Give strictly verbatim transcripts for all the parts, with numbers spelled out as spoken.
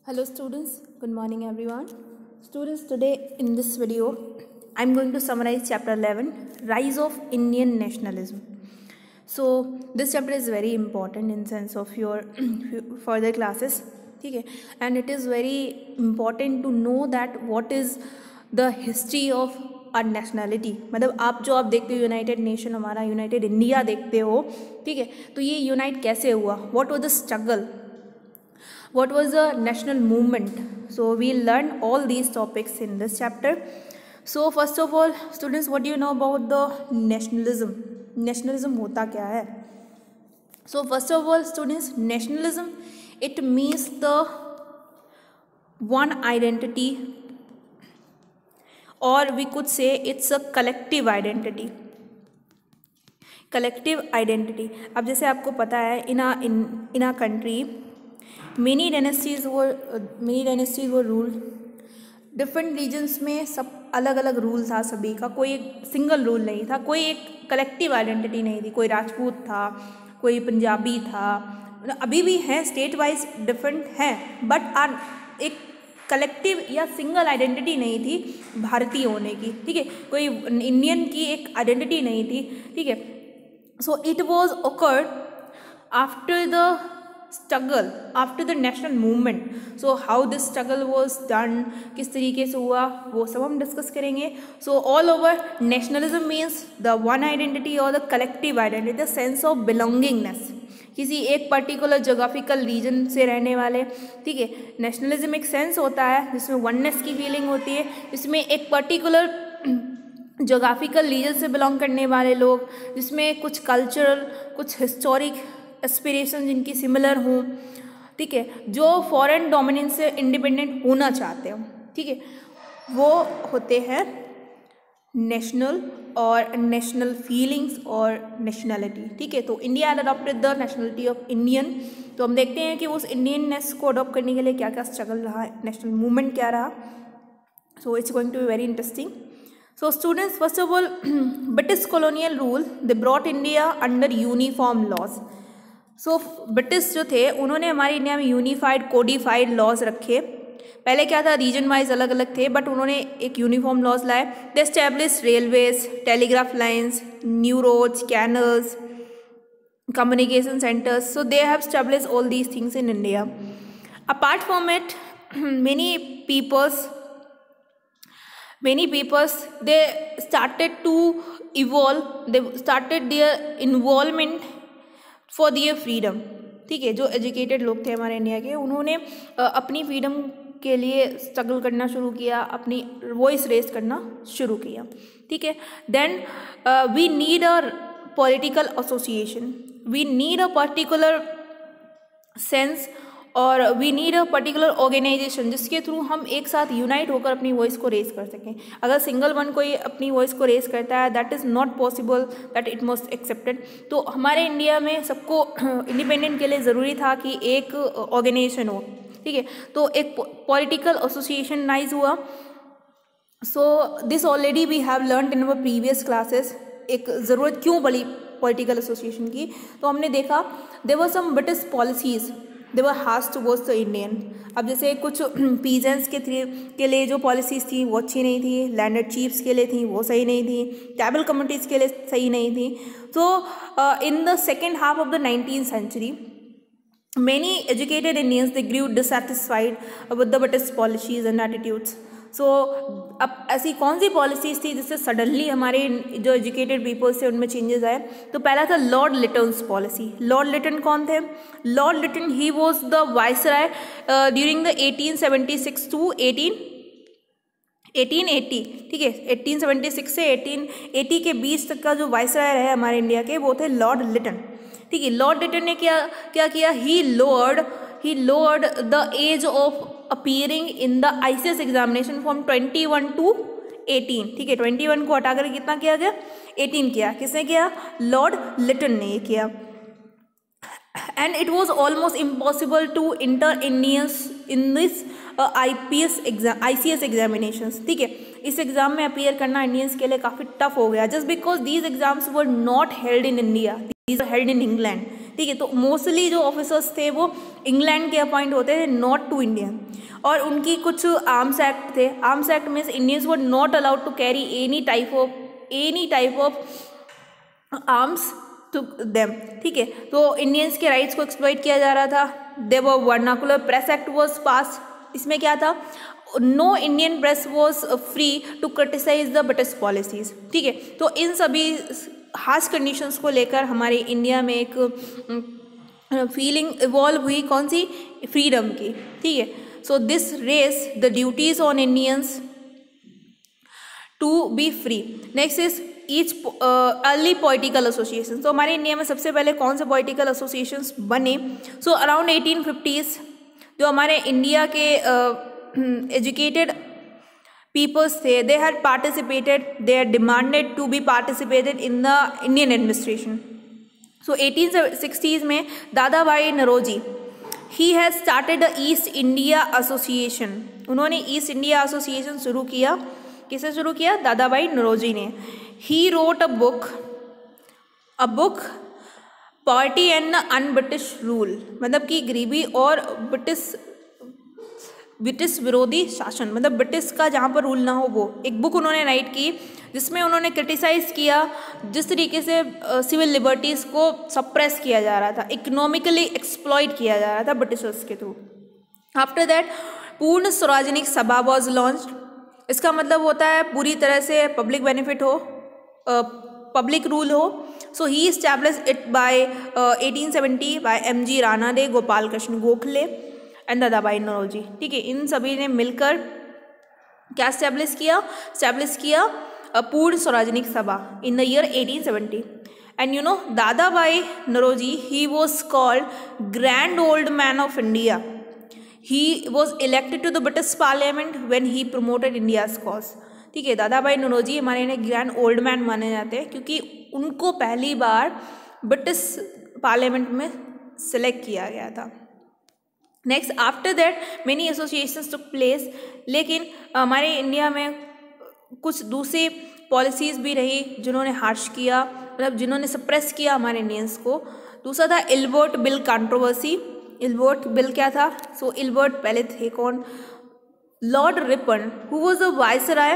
Hello students, good morning everyone. Students, today in this video I am going to summarize chapter eleven, Rise of Indian Nationalism. So this chapter is very important in sense of your further classes, okay? And it is very important to know that what is the history of our nationality. मतलब आप जो आप देखते हो United Nation, हमारा united India देखते हो, ठीक है? तो ये यूनाइट कैसे हुआ? What was the struggle? What was the national movement? So we'll learn all these topics in this chapter. So first of all, students, what do you know about the nationalism? Nationalism होता क्या है? So first of all, students, nationalism, it means the one identity, or we could say it's a collective identity. Collective identity. अब जैसे आपको पता है in a in in a country many dynasties were uh, many dynasties were ruled. Different regions में सब अलग अलग rule था सभी का, कोई एक सिंगल रूल नहीं था, कोई एक कलेक्टिव आइडेंटिटी नहीं थी. कोई राजपूत था, कोई पंजाबी था, अभी भी हैं, स्टेट वाइज डिफरेंट हैं, बट आर एक कलेक्टिव या सिंगल आइडेंटिटी नहीं थी भारतीय होने की, ठीक है? कोई इंडियन की एक आइडेंटिटी नहीं थी, ठीक है? So it was occurred after the struggle, after the national movement. So how this struggle was done, किस तरीके से हुआ, वो सब हम डिस्कस करेंगे. So all over, nationalism means the one identity or the collective identity, the sense of belongingness. किसी एक पर्टिकुलर जोग्राफिकल रीजन से रहने वाले, ठीक है? नेशनलिज्म एक सेंस होता है जिसमें वननेस की फीलिंग होती है, जिसमें एक पर्टिकुलर जोग्राफिकल रीजन से बिलोंग करने वाले लोग, जिसमें कुछ कल्चरल, कुछ हिस्टोरिक एस्पिरेशन जिनकी सिमिलर हों, ठीक है? जो फॉरेन डोमिनेंस से इंडिपेंडेंट होना चाहते हो, ठीक है? वो होते हैं नेशनल और नेशनल फीलिंग्स और नेशनैलिटी, ठीक है? तो India had adopted the nationality of Indian. तो हम देखते हैं कि उस इंडियननेस को अडॉप्ट करने के लिए क्या क्या स्ट्रगल रहा, नेशनल मूवमेंट क्या रहा. So it's going to be very interesting. So students, first of all, British colonial rule, they brought India under uniform laws. So so, British जो थे उन्होंने हमारे इंडिया में यूनिफाइड कोडिफाइड लॉज रखे. पहले क्या था, रीजन वाइज अलग अलग थे, बट उन्होंने एक यूनिफॉर्म लॉज लाए. They establish railways, telegraph lines, new roads, canals, communication centres. So they have establish all these things in India. Apart from it, many peoples many peoples they started to evolve, they started their involvement for their freedom, ठीक है? जो educated लोग थे हमारे India के, उन्होंने अपनी freedom के लिए स्ट्रगल करना शुरू किया, अपनी वॉइस रेज करना शुरू किया, ठीक है? Then we need a political association, we need a particular sense और we need a particular organisation जिसके थ्रू हम एक साथ यूनाइट होकर अपनी वॉइस को रेज कर सकें. अगर सिंगल वन कोई अपनी वॉइस को रेज करता है, that is not possible, that it must accepted. तो हमारे इंडिया में सबको इंडिपेंडेंट के लिए ज़रूरी था कि एक ऑर्गेनाइजेशन हो, ठीक है? तो एक पॉलिटिकल एसोसिएशन नाइज हुआ. So this already we have learned in our previous classes. एक ज़रूरत क्यों पड़ी पॉलिटिकल एसोसिएशन की, तो हमने देखा there were some British policies they were harsh towards the Indian. अब जैसे कुछ पीजेंट्स के थ्री के लिए जो पॉलिसीज़ थी वो अच्छी नहीं थी, लैंडेड चीफ्स के लिए थी वो सही नहीं थी, ट्राइबल कम्युनिटीज़ के लिए सही नहीं थी. तो in the second half of the nineteen century many educated Indians they grew dissatisfied with the British policies and attitudes. So so, अब ऐसी कौन सी पॉलिसीज़ थी जिससे सडनली हमारे जो एजुकेटेड पीपल्स थे उनमें चेंजेस आए? तो पहला था Lord Lytton's policy. Lord Lytton कौन थे? Lord Lytton he was the viceroy during the eighteen seventy six to eighteen eighteen eighty, ठीक है? एटीन सेवेंटी सिक्स से एटीन एटी के बीच तक का जो वाइसराय रहे हमारे इंडिया के, वो थे लॉर्ड लिटन, ठीक है? लॉर्ड लिटन ने क्या क्या किया? He lowered he lowered the age of appearing in the I C S examination from twenty one to eighteen, ठीक है? ट्वेंटी वन को हटाकर कितना किया गया? एटीन किया. किसने किया? लॉर्ड लिटन ने ये किया. And it was almost impossible to enter Indians in this I P S exam I C S examination, ठीक है? इस एग्जाम में अपीयर करना इंडियंस के लिए काफ़ी टफ हो गया, just because these exams were not held in India, these are held in England, ठीक है? तो मोस्टली जो ऑफिसर्स थे वो इंग्लैंड के अपॉइंट होते थे, नॉट टू इंडिया. और उनकी कुछ आर्म्स एक्ट थे। Arms act means Indians were not allowed to carry any type of any type of arms to them, ठीक है। तो इंडियंस के राइट्स को एक्सप्लॉइट किया जा रहा था। There were vernacular press act was pass. इसमें क्या था, no Indian press was free to criticise the British policies, ठीक है। तो इन सभी हार्श कंडीशंस को लेकर हमारे इंडिया में एक फीलिंग इवॉल्व हुई, कौन सी, फ्रीडम की, ठीक है। So this raise the duties on Indians to be free. Next is each early political association. तो हमारे इंडिया में सबसे पहले कौन से पॉलिटिकल एसोसिएशंस बने? सो अराउंड एटीन फिफ्टीज़ जो हमारे इंडिया के एजुकेटेड पीपल्स थे, they had participated, they had demanded to be participated in the Indian administration. So eighteen sixties में Dadabhai Naoroji, he has started the East India Association. उन्होंने East India Association शुरू किया। किसे शुरू किया? दादा भाई नौरोजी ने। He wrote a book a book poverty and un British rule, मतलब कि गरीबी और ब्रिटिश ब्रिटिश विरोधी शासन, मतलब ब्रिटिश का जहाँ पर रूल ना हो, वो एक बुक उन्होंने राइट की जिसमें उन्होंने क्रिटिसाइज़ किया जिस तरीके से सिविल uh, लिबर्टीज़ को सप्रेस किया जा रहा था, इकोनॉमिकली एक्सप्लॉइट किया जा रहा था ब्रिटिशर्स के थ्रू। आफ्टर दैट पूर्ण सार्वजनिक सभा वॉज लॉन्च्ड। इसका मतलब होता है पूरी तरह से पब्लिक बेनिफिट हो, पब्लिक uh, रूल हो। So he establish it by eighteen seventy by M G Ranade, Gopal Krishna Gokhale and Dadabhai Naoroji, ठीक है। इन सभी ने मिलकर क्या इस्टेब्लिश किया? इस्टेब्लिश किया Poona Sarvajanik Sabha in the year eighteen seventy. And you know Dadabhai Naoroji, he was called grand old man of India. He was elected to the British parliament when he promoted India's cause, ठीक है। दादा भाई नौरोजी हमारे इन्हें grand old man माने जाते हैं क्योंकि उनको पहली बार ब्रिटिश पार्लियामेंट में सिलेक्ट किया गया था। Next after that many associations took place, लेकिन हमारे इंडिया में कुछ दूसरी पॉलिसीज़ भी रही जिन्होंने हार्श किया, मतलब जिन्होंने सप्रेस किया हमारे इंडियंस को। दूसरा था Ilbert bill controversy. Ilbert bill क्या था? सो so, इल्बर्ट पहले थे कौन? Lord Ripon, who was the viceroy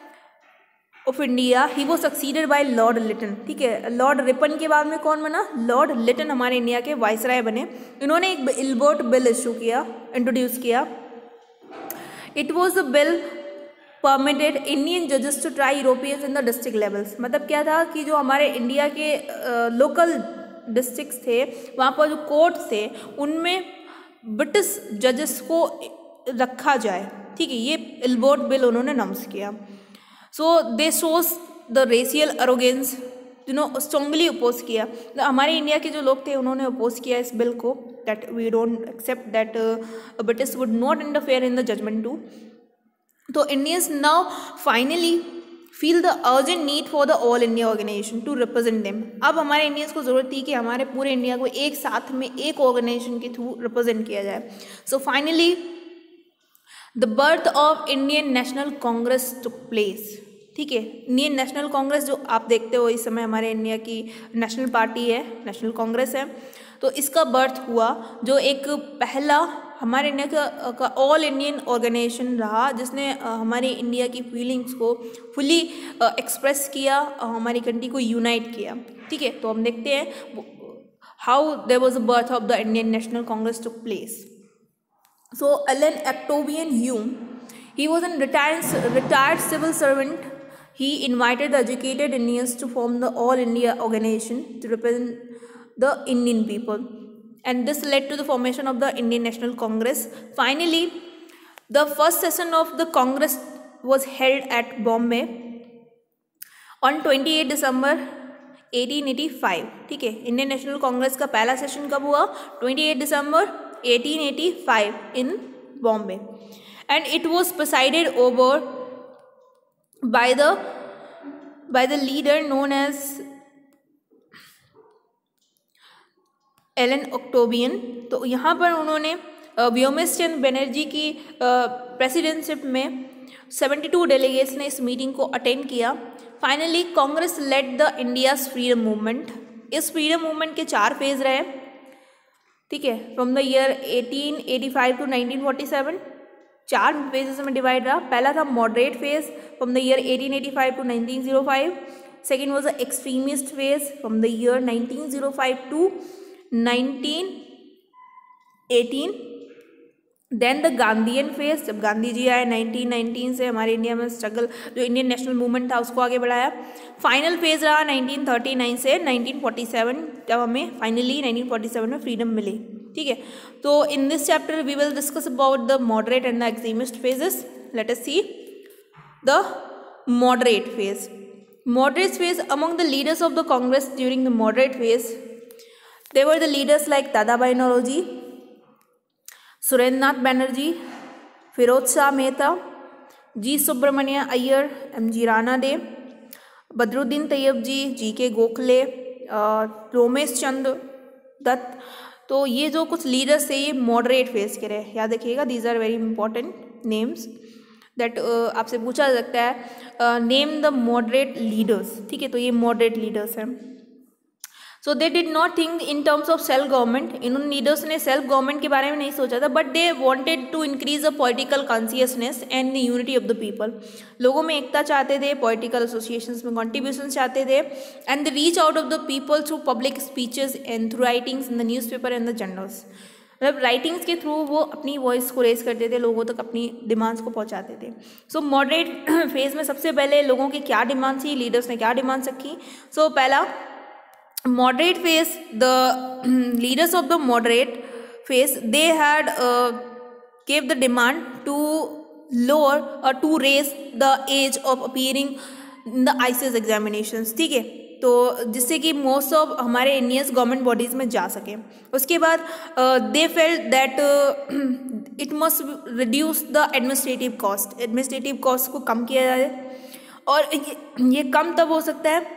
of India, he was succeeded by Lord Lytton, ठीक है। लॉर्ड रिपन के बाद में कौन बना? लॉर्ड लिटन हमारे इंडिया के वाइसराय बने। इन्होंने एक इल्बर्ट बिल इशू किया, इंट्रोड्यूस किया। It was a bill permitted Indian जजेस to try Europeans in the district levels. मतलब क्या था कि जो हमारे इंडिया के लोकल डिस्ट्रिक्ट्स थे, वहाँ पर जो कोर्ट थे, उनमें ब्रिटिश जजेस को रखा जाए, ठीक है। ये इल्बर्ट बिल उन्होंने नम्स किया। So they shows the racial arrogance, जिन्होंने स्ट्रॉन्गली अपोज किया। तो हमारे इंडिया के जो लोग थे उन्होंने अपोज किया इस बिल को, that we don't accept that British would not interfere in the judgement too. तो Indians now finally feel the urgent need for the all India organisation to represent them. अब हमारे इंडियंस को ज़रूरत थी कि हमारे पूरे इंडिया को एक साथ में एक ऑर्गेनाइजेशन के थ्रू रिप्रेजेंट किया जाए। So finally the birth of Indian National Congress took place, ठीक है। इंडियन नेशनल कांग्रेस जो आप देखते हो इस समय हमारे इंडिया की नेशनल पार्टी है, नेशनल कांग्रेस है, तो इसका बर्थ हुआ, जो एक पहला हमारे इंडिया का, का ऑल इंडियन ऑर्गेनाइजेशन रहा जिसने हमारे इंडिया की फीलिंग्स को फुली एक्सप्रेस किया, हमारी कंट्री को यूनाइट किया, ठीक है। तो हम देखते हैं how there was a birth of the Indian National Congress took place. So Alan Octavian Hume, he was a retired, retired civil servant. He invited the educated Indians to form the All India organization to represent the Indian people. And this led to the formation of the Indian National Congress. Finally, the first session of the Congress was held at Bombay on twenty-eighth December eighteen eighty-five. ठीक है, Indian National Congress का पहला session कब हुआ? twenty-eighth December eighteen eighty-five in Bombay, and it was presided over by the by the leader known as Alan Octavian. तो यहाँ पर उन्होंने व्योमेश चंद्र बनर्जी की प्रेसिडेंटशिप में बहत्तर डेलीगेट्स ने इस मीटिंग को अटेंड किया। Finally Congress led the India's freedom movement. इस फ्रीडम मूवमेंट के चार फेज रहे, ठीक है, from the year eighteen eighty five to nineteen forty seven. चार फेजेस में डिवाइड रहा। पहला था moderate phase from the year eighteen eighty five to nineteen zero five. Second was the extremist phase from the year nineteen zero five to nineteen eighteen. Then the Gandhian phase, जब गांधी जी आए nineteen nineteen से हमारे India में struggle, जो Indian national movement था उसको आगे बढ़ाया। फाइनल फेज रहा नाइनटीन थर्टी नाइन से नाइनटीन फोर्टी सेवन, जब हमें फाइनली नाइनटीन फोर्टी सेवन में फ्रीडम मिली। ठीक है, तो in this chapter we will discuss about the moderate and the extremist phases. Let us see the moderate phase. Moderate phase, among the leaders of the Congress during the moderate phase, they were the leaders like Dadabhai Naoroji, Surendranath Banerjee, Firoz Shah Mehta, ji Subramanya Iyer, M G Ranade, Badruddin Tyabji, G K Gokhale, Romesh चंद्र दत्त। तो ये जो कुछ leaders थे ये moderate phase के रहे, याद रखिएगा। These are very important names that आपसे पूछा जा सकता है, नेम द मॉडरेट लीडर्स। ठीक है, तो ये मॉडरेट लीडर्स हैं। So they did not think in terms of self government, इन लीडर्स ने सेल्फ गवर्नमेंट के बारे में नहीं सोचा था, but they wanted to increase the political consciousness and the unity of the people. लोगों में एकता चाहते थे, पॉलिटिकल एसोसिएशंस में कॉन्ट्रीब्यूशन चाहते थे, and the reach out of the people through public speeches and through writings in the newspaper and the journals. मतलब writings के through वो अपनी वॉइस को रेज करते थे, लोगों तक अपनी डिमांड्स को पहुंचाते थे। सो मॉडरेट फेज में सबसे पहले लोगों की क्या डिमांड थी, लीडर्स ने क्या डिमांड्स रखी। सो so, पहला moderate phase, the leaders of the moderate phase, they had uh, gave the demand to lower or to raise the age of appearing in the I C S examinations। ठीक है, तो जिससे कि most of हमारे Indians government bodies में जा सकें। उसके बाद they felt that it must reduce the administrative cost, administrative cost को कम किया जाए, और ये, ये कम तब हो सकता है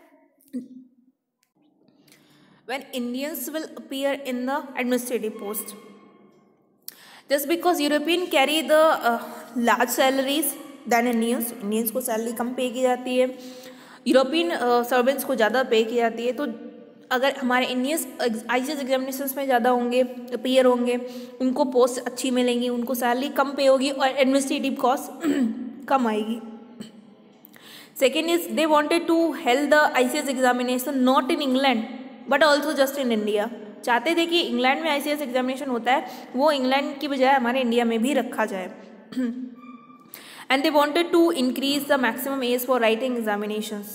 when Indians will appear in the administrative post. Just because European carry the uh, large salaries than Indians, Indians को सैलरी कम पे की जाती है, यूरोपियन सर्वेंट्स को ज़्यादा पे की जाती है। तो अगर हमारे Indians I C S examinations में ज़्यादा होंगे, अपीयर होंगे, उनको पोस्ट अच्छी मिलेंगी, उनको सैलरी कम पे होगी और एडमिनिस्ट्रेटिव कॉस्ट कम आएगी। Second is they wanted to held the I C S examination not in England but also just in India. चाहते थे कि इंग्लैंड में आई सी एस एग्जामिनेशन होता है वो इंग्लैंड की बजाय हमारे इंडिया में भी रखा जाए। And they wanted to increase the maximum age for writing examinations,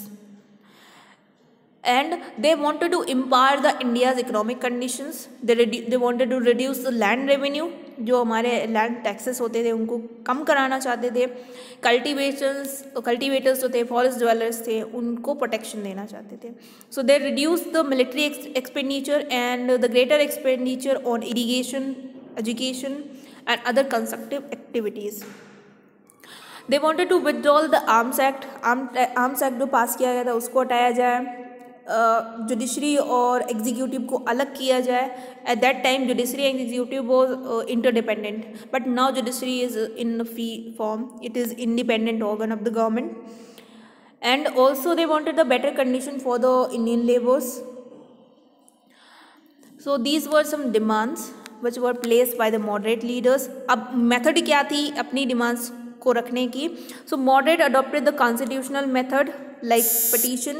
and they wanted to empower the India's economic conditions. They wanted to reduce the land revenue, जो हमारे लैंड टैक्सेस होते थे उनको कम कराना चाहते थे। कल्टिवेशंस कल्टिवेटर्स जो थे, फॉरेस्ट ड्वेलर्स थे, उनको प्रोटेक्शन देना चाहते थे। So they reduce the military expenditure and the greater expenditure on irrigation, education and other constructive activities. They wanted to withdrawal the arms act, arms act जो पास किया गया था उसको हटाया जाए, जुडिशरी uh, और एग्जीक्यूटिव को अलग किया जाए। At that time judiciary and executive was interdependent, but now judiciary is in free form, it is independent organ of the government. And also they wanted the better condition for the Indian labours. So these were some demands which were placed by the moderate leaders. अब method क्या थी अपनी demands को रखने की? So moderate adopted the constitutional method like petition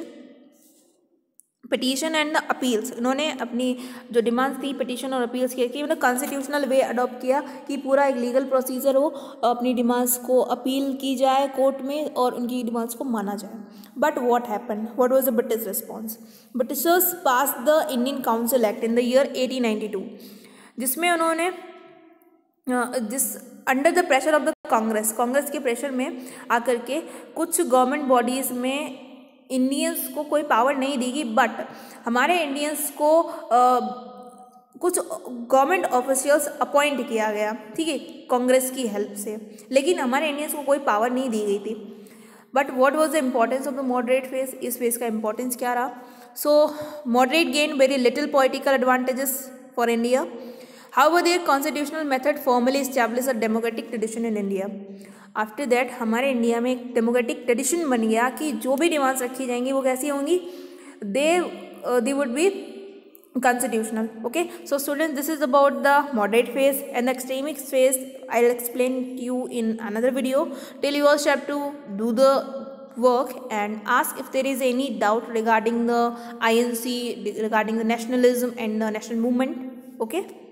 petition and the appeals. इन्होंने अपनी जो डिमांड्स थी पटिशन और अपील्स की, मतलब कॉन्स्टिट्यूशनल वे अडॉप्ट किया कि पूरा एक लीगल प्रोसीजर हो, अपनी डिमांड्स को अपील की जाए कोर्ट में और उनकी डिमांड्स को माना जाए। But what happen, what was the British response? Britishers pass the Indian council act in the year eighteen ninety two, जिसमें उन्होंने जिस under the pressure of the Congress, Congress के प्रेशर में आकर के कुछ गवर्नमेंट बॉडीज़ में इंडियंस को कोई पावर नहीं देगी, बट हमारे इंडियंस को आ, कुछ गवर्नमेंट ऑफिशियल्स अपॉइंट किया गया, ठीक है, कांग्रेस की हेल्प से, लेकिन हमारे इंडियंस को कोई पावर नहीं दी गई थी। But what was the importance of the moderate phase? इस फेज का इम्पोर्टेंस क्या रहा? So moderate gain very little political advantages for India. However, their constitutional method formally established a democratic tradition in India. After that, हमारे India में एक democratic tradition बन गया कि जो भी डिमांड्स रखी जाएंगी वो कैसी होंगी? They they would be constitutional. Okay, so students, this is about the moderate phase, and the extremist phase I'll explain to you in another video. Till you also have to do the work and ask if there is any doubt regarding the I N C, regarding the nationalism and the national movement. Okay.